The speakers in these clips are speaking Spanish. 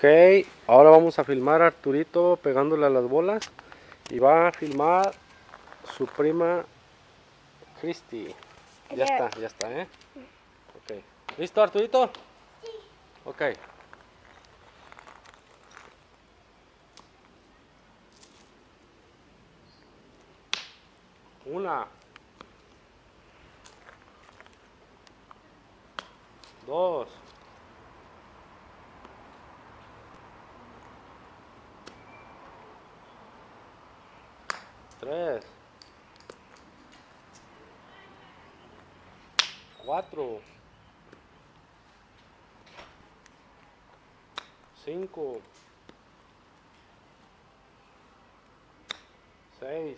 Ok, ahora vamos a filmar a Arturito pegándole a las bolas y va a filmar su prima Christy. Ya está, ¿eh? Ok. ¿Listo, Arturito? Sí. Ok. Una. Dos. Tres. Cuatro. Cinco. Seis.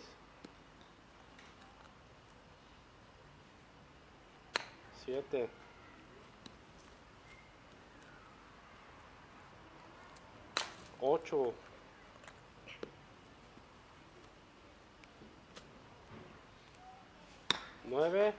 Siete. Ocho. Nueve.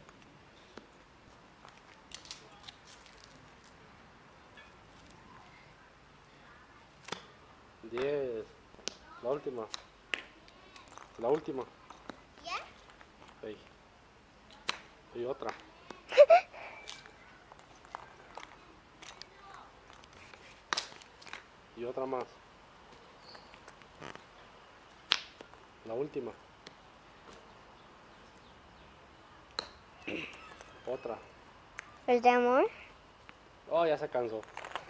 10. La última. La última. ¿Ya? Ahí. Y otra. Y otra más. La última. Otra. ¿El de amor? Oh, ya se cansó.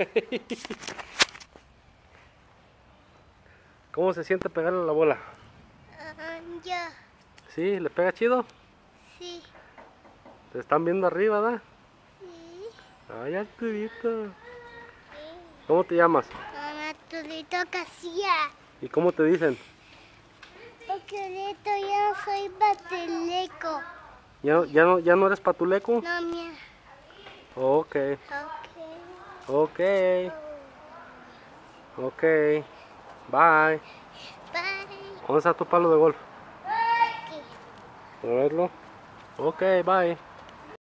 ¿Cómo se siente pegarle a la bola? Ya. ¿Sí? ¿Le pega chido? Sí. Te están viendo arriba, ¿verdad? Sí. Ay, Arturito. ¿Cómo te llamas? Arturito Casilla. ¿Y cómo te dicen? Arturito, yo soy Bateleco. ¿Ya no eres patuleco? No, mía. Ok. Ok. Ok. Ok. Bye. Bye. ¿Dónde está tu palo de golf? Aquí. ¿A verlo? Ok, bye.